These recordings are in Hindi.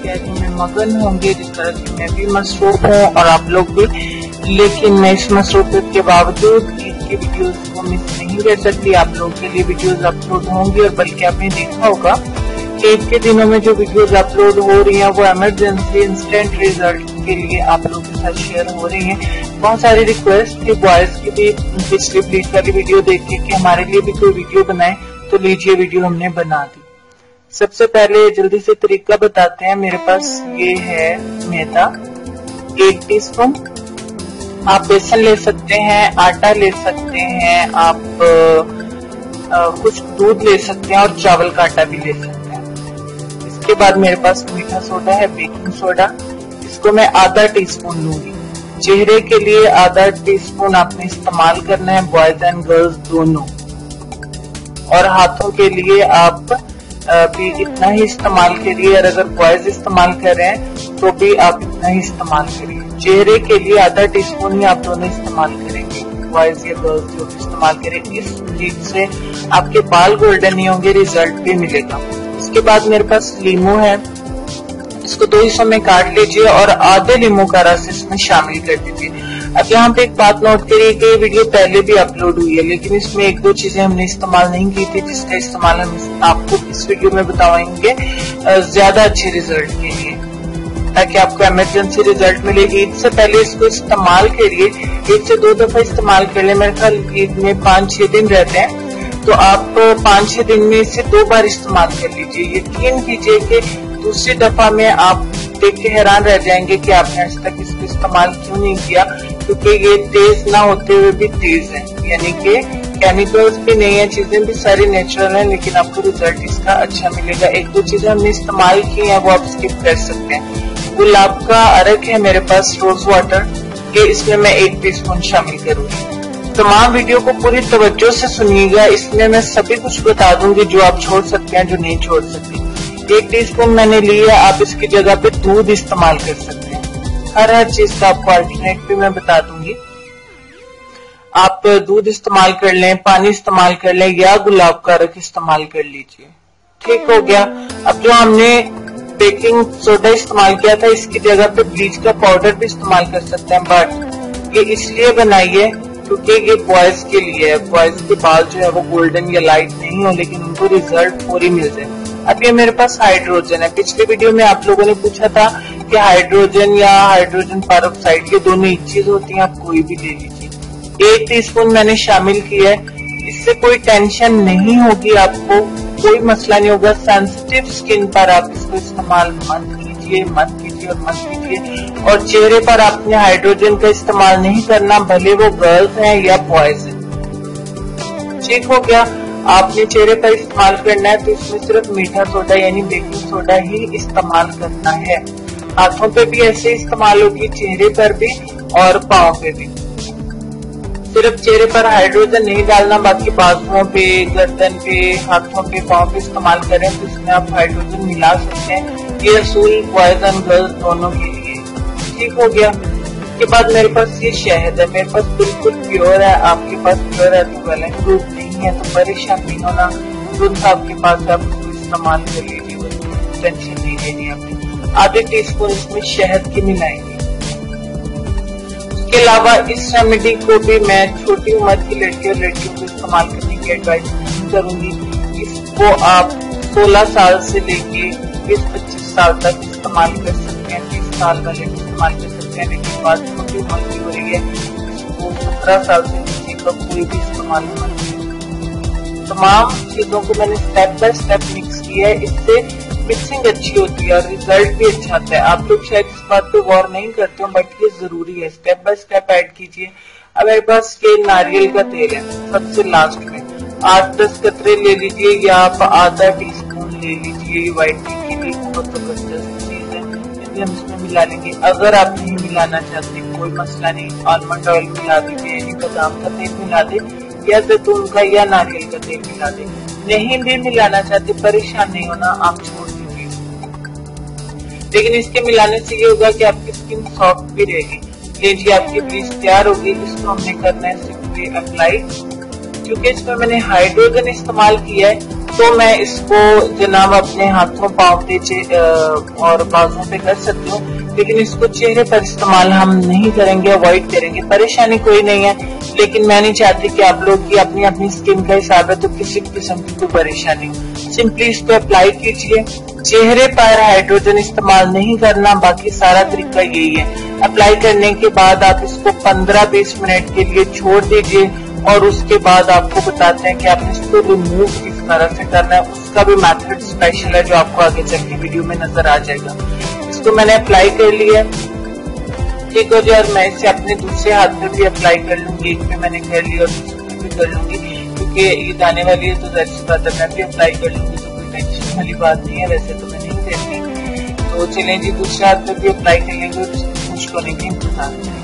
तैयारी में मगन होंगे, जिस तरह की मैं भी मसरूफ हूँ और आप लोग भी। लेकिन मैं इस मसरूफियत के बावजूद ईद की वीडियोस को मिस नहीं कर सकती। आप लोगों के लिए वीडियोस अपलोड होंगी और बल्कि आपने देखा होगा कि ईद के दिनों में जो वीडियोस अपलोड हो रही हैं वो इमरजेंसी इंस्टेंट रिजल्ट के लिए आप लोगों के साथ शेयर हो रही हैं। बहुत सारी रिक्वेस्ट थी बॉयज की भी पिछली ब्लीच वाली वीडियो देख के कि हमारे लिए भी कोई वीडियो बनाए, तो लीजिए वीडियो हमने बना दी। सबसे पहले जल्दी से तरीका बताते हैं। मेरे पास ये है मैदा 1 टीस्पून, आप बेसन ले सकते हैं, आटा ले सकते हैं, आप कुछ दूध ले सकते हैं और चावल का आटा भी ले सकते हैं। इसके बाद मेरे पास मीठा सोडा है, बेकिंग सोडा, इसको मैं आधा टीस्पून लूंगी। चेहरे के लिए आधा टीस्पून आपने इस्तेमाल करना है, बॉयज एंड गर्ल्स दोनों। और हाथों के लिए आप भी इतना ही इस्तेमाल करिए, और अगर बॉयज इस्तेमाल कर रहे हैं तो भी आप इतना ही इस्तेमाल करिए। चेहरे के लिए आधा टीस्पून ही आप दोनों इस्तेमाल करेंगे, बॉयज या गर्ल्स जो भी इस्तेमाल करें। इस चीज से आपके बाल गोल्डन नहीं होंगे, रिजल्ट भी मिलेगा। इसके बाद मेरे पास लीमू है, इसको 2 हिस्सों में काट लीजिए और आधे लीमू का रस इसमें शामिल कर दीजिए। अब यहाँ पे एक बात नोट करिए कि ये वीडियो पहले भी अपलोड हुई है, लेकिन इसमें 1-2 चीजें हमने इस्तेमाल नहीं की थी, जिसका इस्तेमाल हम आपको इस वीडियो में बताएंगे ज्यादा अच्छे रिजल्ट के लिए, ताकि आपको इमरजेंसी रिजल्ट मिले। ईद से पहले इसको इस्तेमाल करिए, 1 से 2 दफा इस्तेमाल कर ले। मेरे ख्याल ईद में 5-6 दिन रहते हैं, तो आप 5-6 दिन में इसे 2 बार इस्तेमाल कर लीजिए। यकीन कीजिए कि दूसरी दफा में आप देख के हैरान रह जाएंगे कि आपने आज तक इसको इस्तेमाल क्यों नहीं किया, क्योंकि ये तेज ना होते हुए भी तेज है, यानी कि केमिकल्स भी नहीं है, चीजें भी सारी नेचुरल हैं, लेकिन आपको रिजल्ट इसका अच्छा मिलेगा। 1-2 चीजें हमने इस्तेमाल की हैं वो आप स्किप कर सकते हैं। गुलाब का अरक है मेरे पास, रोज वाटर, ये इसमें मैं 1 टीस्पून शामिल करूंगी। तमाम वीडियो को पूरी तवज्जो से सुनिएगा, इसमें मैं सभी कुछ बता दूंगी जो आप छोड़ सकते हैं, जो नहीं छोड़ सकते। 1 टीस्पून मैंने लिया, आप इसकी जगह पे दूध इस्तेमाल कर सकते हैं। हर चीज का आपको अल्टरनेट भी मैं बता दूंगी। आप दूध इस्तेमाल कर लें, पानी इस्तेमाल कर लें, या गुलाब का रख इस्तेमाल कर लीजिए। ठीक हो गया। अब जो हमने बेकिंग सोडा इस्तेमाल किया था, इसकी जगह पे ब्लीच का पाउडर भी इस्तेमाल कर सकते हैं, बट ये इसलिए बनाइए क्योंकि ये बॉयज के लिए है। बॉयज के बाल जो है वो गोल्डन या लाइट नहीं हो, लेकिन उनको रिजल्ट पूरी मिल जाए। अब ये मेरे पास हाइड्रोजन है। पिछले वीडियो में आप लोगों ने पूछा था कि हाइड्रोजन या हाइड्रोजन पेरोक्साइड, ये दोनों एक चीज होती है, आप कोई भी ले लीजिए। 1 टीस्पून मैंने शामिल किया है। इससे कोई टेंशन नहीं होगी, आपको कोई मसला नहीं होगा। सेंसिटिव स्किन पर आप इसको इस्तेमाल मत कीजिए और मत कीजिए। और चेहरे पर आपने हाइड्रोजन का इस्तेमाल नहीं करना, भले वो गर्ल्स हैं या बॉयज हैं। ठीक हो गया। आपने चेहरे पर इस्तेमाल करना है तो इसमें सिर्फ मीठा सोडा यानी बेकिंग सोडा ही इस्तेमाल करना है। हाथों पे भी ऐसे इस्तेमाल होगी, चेहरे पर भी और पाँव पे भी। सिर्फ चेहरे पर हाइड्रोजन नहीं डालना, बाकी बाजुओं पे, गर्दन पे, हाथों पे, पाँव पे इस्तेमाल करें तो इसमें आप हाइड्रोजन मिला सकते हैं। ये असूल बॉयज एंड गर्ल्स दोनों के लिए। ठीक हो गया। इसके बाद मेरे पास ये शहद है, मेरे पास बिल्कुल प्योर है। आपके पास प्योर है तो वेल एंड गुड, नहीं है तो परेशान नहीं होना। दूध आपके पास आप उसको इस्तेमाल कर लीजिए, टेंशन नहीं लेनी आपने। आधे टीस्पून इसमें शहद की मिलाएंगे। इसके अलावा इस रेमेडी को भी मैं छोटी उम्र की लड़कियों को इस्तेमाल करने की एडवाइस नहीं करूंगी। इसको आप 16 साल से लेके 20-25 साल तक इस्तेमाल कर सकते हैं। 30 साल वाले इस्तेमाल कर सकते हैं, लेकिन बात छोटी उम्र की हो रही है, इसको 17 साल से नीचे का कोई भी इस्तेमाल होना चाहिए। तमाम चीजों को मैंने स्टेप बाय स्टेप मिक्स किया है, इससे मिक्सिंग अच्छी होती है और रिजल्ट भी अच्छा आता है। आप लोग शायद इस बात पे गौर नहीं करते हो, बट ये जरूरी है। स्टेप बाय स्टेप ऐड कीजिए। अब मेरे पास ये नारियल का तेल है, सबसे लास्ट में 8-10 कतरे ले लीजिए, या आप आधा टीस्पून ले लीजिए। व्हाइटनिंग के लिए बहुत जबरदस्त चीज है, इसलिए हम इसमें मिला लेंगे। अगर आप नहीं मिलाना चाहते कोई मसला नहीं, आलमंड ऑयल मिला दीजिए, यानी बादाम का तेल मिला दे, या जैतून का या नारियल का तेल मिला दे। नहीं भी मिलाना चाहते परेशान नहीं होना, आप छोड़ दीजिए। लेकिन इसके मिलाने से ये होगा कि आपकी स्किन सॉफ्ट भी रहेगी। लीजिए आपकी ब्लीच तैयार होगी। इसको हमने करना है सिंपली अप्लाई। क्योंकि इसमें मैंने हाइड्रोजन इस्तेमाल किया है तो मैं इसको जनाब अपने हाथों पाँव पे और बाजुओं पे कर सकती हूँ, लेकिन इसको चेहरे पर इस्तेमाल हम नहीं करेंगे, अवॉइड करेंगे। परेशानी कोई नहीं है, लेकिन मैं नहीं चाहती कि आप लोग की अपनी अपनी स्किन का हिसाब है तो किसी भी किस्म की कोई परेशानी हो। सिंपली इसको अप्लाई कीजिए, चेहरे पर हाइड्रोजन इस्तेमाल नहीं करना, बाकी सारा तरीका यही है। अप्लाई करने के बाद आप इसको 15-20 मिनट के लिए छोड़ दीजिए और उसके बाद आपको बताते हैं कि आपने इसको रिमूव किस तरह से करना है। उसका भी मेथड स्पेशल है जो आपको आगे चल के वीडियो में नजर आ जाएगा। इसको मैंने अप्लाई कर लिया, ठीक हो जाए, और मैं इसे अपने दूसरे हाथ पे भी अप्लाई कर लूंगी। एक पे मैंने कर लिया और दूसरे पे भी कर लूंगी, क्योंकि ईद आने वाली है तो जाहिर सी बात है मैं भी अप्लाई कर लूंगी, तो कोई टेंशन वाली बात नहीं है। वैसे तो मैं नहीं करती, तो चलें जी दूसरे हाथ पे भी अप्लाई कर लेंगे और खुश्क होने के इंतजार करेंगे।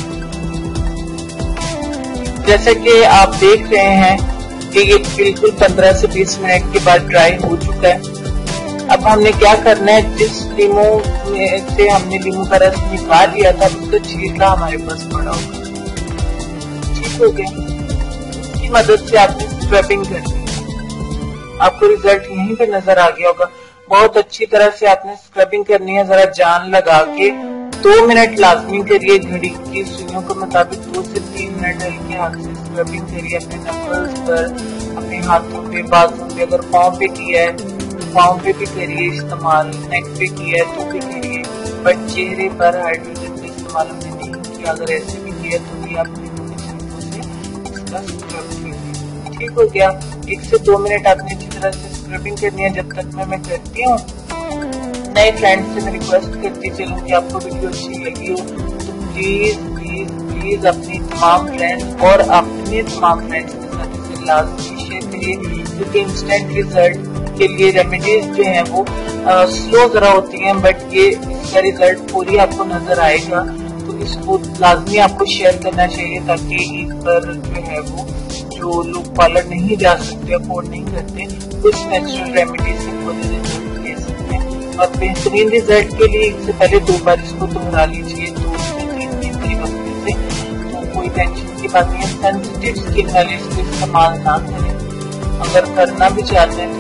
जैसे कि आप देख रहे हैं कि ये बिल्कुल 15 से 20 मिनट के बाद ड्राई हो चुका है। अब हमने क्या करना है, जिस लीमू में से हमने लीमू का रस निकाल लिया था उसका छिलका हमारे पास पड़ा होगा, ठीक हो गया। इसकी मदद से आपने स्क्रबिंग करनी है, आपको रिजल्ट यहीं पे नजर आ गया होगा। बहुत अच्छी तरह से आपने स्क्रबिंग करनी है, जरा जान लगा के 2 मिनट लाजमी करिए। घड़ी की सुइयों के मुताबिक 2 से 3 मिनट हल्के हाथ से स्क्रबिंग करिए अपने नकल्स पर, अपने हाथों पे, बाजुओं पे। अगर पाँव पे किया है तो पाँव पे भी करिए इस्तेमाल, नेक पे किया है तो भी करिए, बट चेहरे पर हाइड्रोजन का इस्तेमाल हमने नहीं किया। अगर ऐसे भी किया तो भी आप इसका स्क्रब कीजिए, ठीक हो गया। 1 से 2 मिनट आपने अच्छी तरह से स्क्रबिंग करनी है। जब तक मैं करती हूँ, नए फ्रेंड्स से मैं रिक्वेस्ट करती चलूँ कि आपको वीडियो अच्छी लगी हो तो प्लीज प्लीज प्लीज अपनी तमाम फ्रेंड्स और अपने तमाम फ्रेंड्स के साथ इसे लाजमी शेयर करिए, क्योंकि इंस्टेंट रिजल्ट के लिए रेमेडीज जो हैं वो स्लो जरा होती हैं, बट ये इसका रिजल्ट पूरी आपको नजर आएगा। तो इसको लाजमी आपको शेयर करना चाहिए, ताकि ईद पर जो है वो जो लोग पार्लर नहीं जा सकते, अफोर्ड नहीं करते, कुछ नेचुरल रेमेडीज से खुद रिजल्ट ले सकते हैं। और बेहतरीन रिजल्ट के लिए इससे पहले 2 बार इसको दोहरा लीजिए, 2 से 3 दिन के वक्त से, तो कोई टेंशन की बात नहीं है। सेंसिटिव स्किन वाले इसको इस्तेमाल ना करें, अगर करना भी चाहते हैं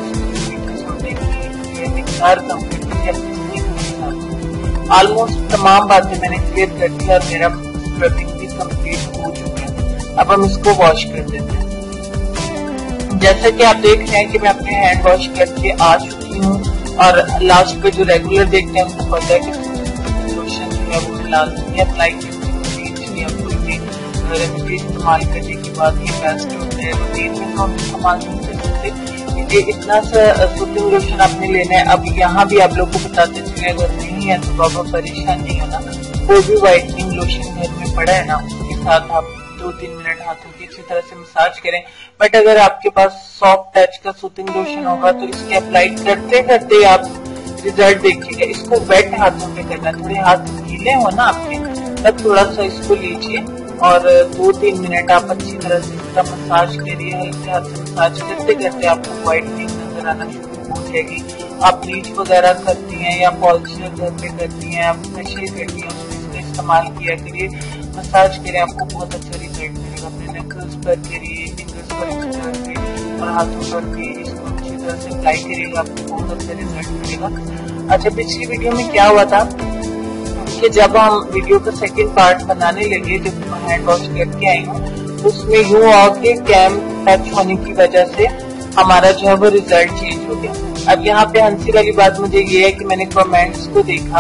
ऑलमोस्ट तमाम बातें मैंने क्लियर कर दी और मेरा स्क्रबिंग भी कंप्लीट हो चुका है। अब हम इसको वॉश कर देते हैं। जैसा कि आप देख रहे हैं कि मैं अपने हैंड वॉश करके आ चुकी हूँ, और लास्ट पे जो रेगुलर देखते हैं उनको पता है कि लोशन जो है वो लाजमी अप्लाई करनी है। रेमेडी इस्तेमाल करने के बाद ये बेस्ट होता है, रूटीन में हम इस्तेमाल नहीं कर सकते। ये इतना सा सूथिंग लोशन आपने लेना है। अब यहाँ भी आप लोग को बताते चले, अगर नहीं है तो बाबा परेशान नहीं होना, कोई भी व्हाइटनिंग लोशन घर में पड़ा है ना, उसके साथ आप 2-3 मिनट हाथों की अच्छी तरह से मसाज करें। बट अगर आपके पास सॉफ्ट टच का सूथिंग लोशन होगा तो इसके अप्लाई करते करते आप रिजल्ट देखिएगा। इसको वेट हाथों पे करना, थोड़े हाथ गीले हो ना आपके, तब थोड़ा सा इसको लीजिए और 2-3 मिनट आप अच्छी तरह से इसका मसाज करिए। हल्के हाथ से मसाज करते करते आपको व्हाइटनिंग नजर आना शुरू हो जाएगी। आप ब्लीच वगैरह करती हैं या पॉलिशर घर पे करती हैं, आप फेशियल करती हैं, उसका इस्तेमाल किया करिए, मसाज करें, आपको बहुत अच्छा रिजल्ट मिलेगा। अपने नेकल्स पर करिए, फिंगर्स पर अच्छी तरह से और हाथों पर भी इसको अच्छी तरह से अप्लाई करिएगा, आपको बहुत अच्छा रिजल्ट मिलेगा। अच्छा, पिछली वीडियो में क्या हुआ था कि जब हम वीडियो का सेकंड पार्ट बनाने लगे, जब हैंड वॉश करके आई हूँ, उसमें यूं हुआ कि कैम टच होने की वजह से हमारा जो है वो रिजल्ट चेंज हो गया। अब यहाँ पे हंसी वाली बात मुझे ये है कि मैंने कमेंट्स को देखा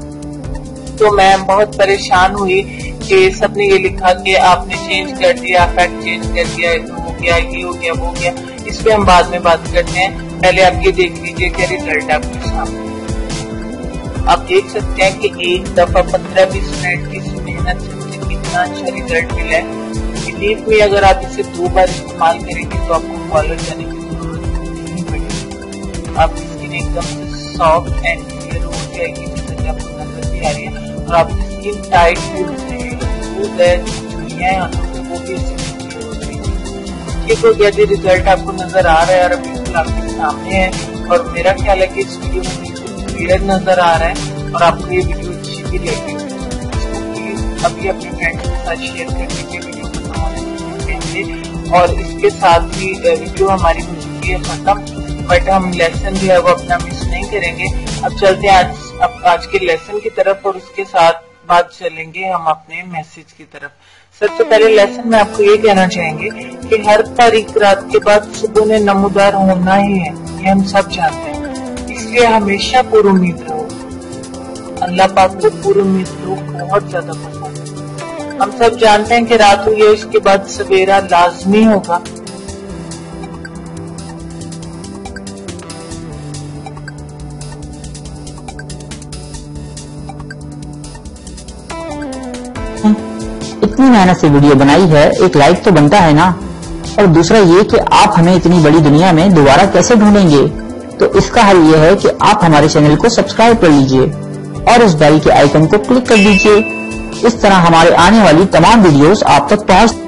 तो मैं बहुत परेशान हुई कि सबने ये लिखा कि आपने चेंज कर दिया, इफेक्ट चेंज कर दिया, हो गया, ये हो गया, वो हो गया। इस पे हम बाद में बात करते हैं, पहले आप ये देख लीजिए कि रिजल्ट आपके सामने। आप देख सकते हैं कि एक दफा 15-20 मिनट की मेहनत से मुझे कितना अच्छा रिजल्ट मिला है। बिलीव में अगर आप इसे 2 बार इस्तेमाल करेंगे तो आपको पार्लर जाने की जरूरत नहीं पड़ेगी। आपकी स्किन एकदम से सॉफ्ट एंड क्लियर हो जाएगी, जैसा कि आपको नजर भी आ रही है, और आपकी स्किन टाइट भी हो जाएगी, चुनियां हाथों पे वो भी क्लियर हो जाएगी। ठीक हो गया जी, रिजल्ट आपको नजर आ रहा है और बिल्कुल आपके सामने है। और मेरा ख्याल है कि इस वीडियो में क्लियर नजर आ रहा है और आपको ये वीडियो अच्छी भी लगी होगी। इसको प्लीज अभी अपने फ्रेंड्स के साथ शेयर करने के वीडियो को और इसके साथ ही वीडियो हमारी हो चुकी है खत्म। बट हम लेसन जो है वो अपना मिस नहीं करेंगे। अब चलते हैं आज के लेसन की तरफ और उसके साथ बाद चलेंगे हम अपने मैसेज की तरफ। सबसे पहले लेसन में आपको ये कहना चाहेंगे कि हर तारीख रात के बाद सुबह ने नमूदार होना ही है, ये हम सब जानते हैं, इसलिए हमेशा पूरी उम्मीद रहो। अल्लाह पाक को पूरी उम्मीद लोग बहुत ज्यादा पसंद है। हम सब जानते हैं कि रात हुई है, इसके बाद सवेरा लाजमी होगा। इतनी मेहनत से वीडियो बनाई है, एक लाइक तो बनता है ना। और दूसरा ये कि आप हमें इतनी बड़ी दुनिया में दोबारा कैसे ढूंढेंगे, तो इसका हल ये है कि आप हमारे चैनल को सब्सक्राइब कर लीजिए और उस बेल के आइकन को क्लिक कर दीजिए। इस तरह हमारे आने वाली तमाम वीडियोस आप तक पहुंच